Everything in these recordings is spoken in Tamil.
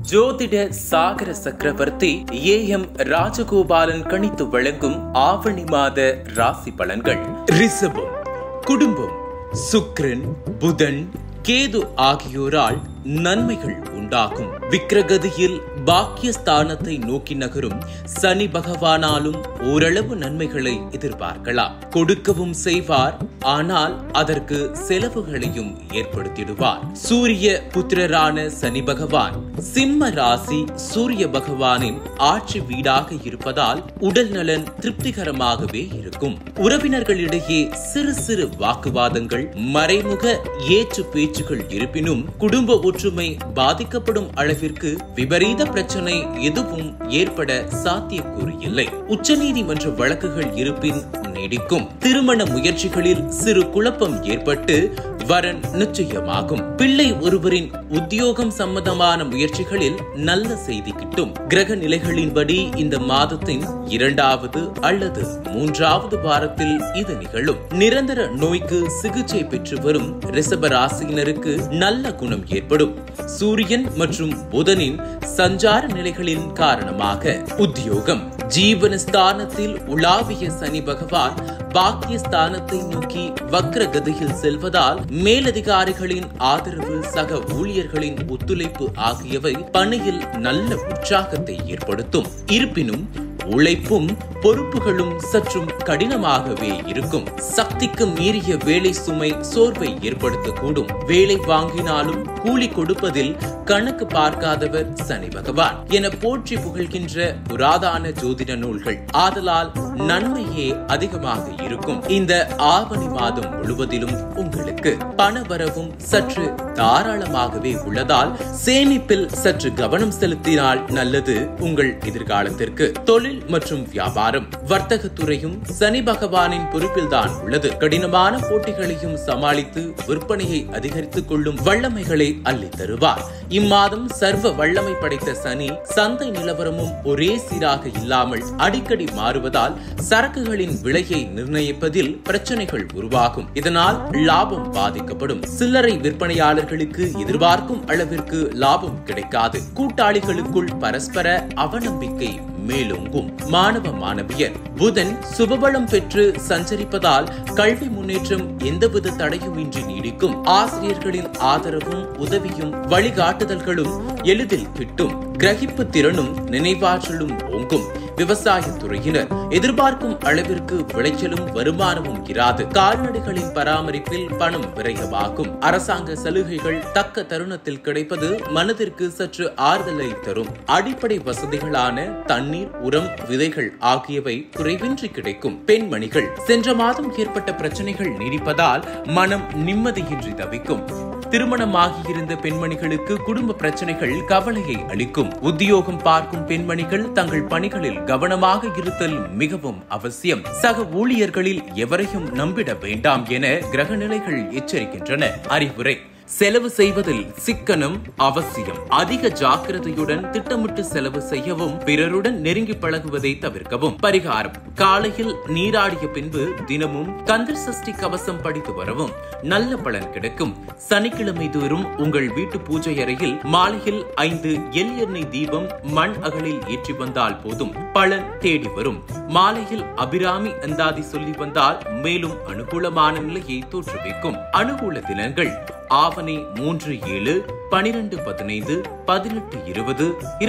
ஜோதிட சாகர சக்கரவர்த்தி ஏ.எம். ராஜகோபாலன் கணித்து வழங்கும் ஆவணி மாத ராசி பலன்கள். ரிஷபம், குடும்பம். சுக்கிரன், புதன், கேது ஆகியோரால் நன்மைகள் உண்டாகும். விக்கிரகதியில் பாக்கியஸ்தானத்தை நோக்கி நகரும் சனி பகவானாலும் ஓரளவு நன்மைகளை எதிர்பார்க்கலாம். கொடுக்கவும் செய்வார், ஆனால் அதற்கு செலவுகளையும் ஏற்படுத்திடுவார். சூரிய புத்திரரான சனி பகவான் சிம்ம ராசி சூரிய பகவானின் ஆட்சி வீடாக இருப்பதால் உடல் நலன் திருப்திகரமாகவே இருக்கும். உறவினர்களிடையே சிறு சிறு வாக்குவாதங்கள், மறைமுக ஏற்று பேச்சுகள் இருப்பினும் குடும்ப ஒற்றுமை பாதிக்கப்படும் அளவிற்கு விபரீத பிரச்சனை எதுவும் ஏற்பட சாத்தியக்கூறு இல்லை. உச்சநீதிமன்ற வழக்குகள் இருப்பின் நீடிக்கும். திருமண முயற்சிகளில் சிறு குழப்பம் ஏற்பட்டு வரன் நிச்சயமாகும். பிள்ளை ஒருவரின் உத்தியோகம் சம்பந்தமான முயற்சிகளில் நல்ல செய்தி கிட்டும். கிரக நிலைகளின்படி இந்த மாதத்தின் 2வது அல்லது 3வது வாரத்தில் இது நிகழும். நிரந்தர நோய்க்கு சிகிச்சை பெற்று வரும் ரிஷப ராசியினருக்கு நல்ல குணம் ஏற்படும். சூரியன் மற்றும் புதனின் சஞ்சார நிலைகளின் காரணமாக உத்தியோகம். ஜீவனஸ்தானத்தில் உலாவிய சனி பகவான் பாக்கியஸ்தானத்தை நோக்கி வக்ரகதியில் செல்வதால் மேலதிகாரிகளின் ஆதரவு, சக ஊழியர்களின் ஒத்துழைப்பு ஆகியவை பணியில் நல்ல உற்சாகத்தை ஏற்படுத்தும். இருப்பினும் உழைப்பும் பொறுப்புகளும் சற்றும் கடினமாகவே இருக்கும். சக்திக்கு மீறிய வேலை சுமை சோர்வை ஏற்படுத்தக்கூடும். வேலை வாங்கினாலும் கூலி கொடுப்பதில் கணக்கு பார்க்காதவர் சனி பகவான் என போற்றி புகழ்கின்ற புராதான ஜோதிட நூல்கள். ஆதலால் நன்மையே அதிகமாக இருக்கும். இந்த ஆவணி மாதம் முழுவதிலும் உங்களுக்கு பணவரவும் சற்று தாராளமாகவே உள்ளதால் சேமிப்பில் சற்று கவனம் செலுத்தினால் நல்லது. உங்கள் எதிர்காலத்திற்கு தொழில் மற்றும் வியாபாரம், வர்த்தக துறையும் சனி பகவானின் பொறுப்பில்தான் உள்ளது. கடினமான போட்டிகளையும் சமாளித்து விற்பனையை அதிகரித்துக் கொள்ளும் வல்லமைகளை அள்ளி தருவார். இம்மாதம் சர்வ வல்லமை படைத்த சனி சந்தை நிலவரமும் ஒரே சீராக இல்லாமல் அடிக்கடி மாறுவதால் சரக்குகளின் விலையை நிர்ணயிப்பதில் பிரச்சனைகள் உருவாகும். இதனால் லாபம் பாதிக்கப்படும். சில்லறை விற்பனையாளர்களுக்கு எதிர்பார்க்கும் அளவிற்கு லாபம் கிடைக்காது. கூட்டாளிகளுக்குள் பரஸ்பர அவநம்பிக்கை மேலோங்கும். மாணவ மாணவியர், புதன் சுபபலம் பெற்று சஞ்சரிப்பதால் கல்வி முன்னேற்றம் எந்தவித தடையுமின்றி நீடிக்கும். ஆசிரியர்களின் ஆதரவும் உதவியும் வழிகாட்டுதல்களும் எளிதில் கிட்டும். கிரகிப்பு திறனும் நினைவாற்றலும் ஓங்கும். விவசாய துறையினர் எதிர்பார்க்கும் அளவிற்கு விளைச்சலும் வருமானமும் இராது. கால்நடைகளின் பராமரிப்பில் பணம் விரயமாகும். அரசாங்க சலுகைகள் தக்க தருணத்தில் கிடைப்பது மனதிற்கு சற்று ஆறுதலை தரும். அடிப்படை வசதிகளான தண்ணீர், உரம், விதைகள் ஆகியவை குறைவின்றி கிடைக்கும். பெண்மணிகள், சென்ற மாதம் ஏற்பட்ட பிரச்சனைகள் நீடிப்பதால் மனம் நிம்மதியின்றி தவிக்கும். திருமணமாகியிருந்த பெண்மணிகளுக்கு குடும்ப பிரச்சனைகள் கவலையை அளிக்கும். உத்தியோகம் பார்க்கும் பெண்மணிகள் தங்கள் பணிகளில் கவனமாக இருத்தல் மிகவும் அவசியம். சக ஊழியர்களில் எவரையும் நம்பிட வேண்டாம் என கிரகநிலைகள் எச்சரிக்கின்றன. அறிவுரை: செலவு செய்வதில் சிக்கனம் அவசியம். அதிக ஜாக்கிரதையுடன் திட்டமிட்டு செலவு செய்யவும், பிறருடன் நெருங்கி பழகுவதை தவிர்க்கவும். பரிகாரம்: காலையில் நீராடிய பின்பு தினமும் கந்தர் சஷ்டி கவசம் படித்து வரவும் நல்ல பலன் கிடைக்கும். சனிக்கிழமை தோறும் உங்கள் வீட்டு பூஜை அறையில் மாலையில் 5 எள் எண்ணெய் தீபம் மண் அகலில் ஏற்றி வந்தால் போதும், பலன் தேடி வரும். மாலையில் அபிராமி அந்தாதி சொல்லி வந்தால் மேலும் அனுகூலமான நிலையை தோற்றுவிக்கும். அனுகூல தினங்கள்: ஆவணி 3, 7, 12, 15, 18, 20,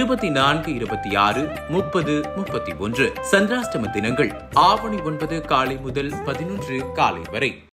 24, 26, 30, 31. சந்திராஷ்டம தினங்கள்: ஆவணி 9 காலை முதல் 11 காலை வரை.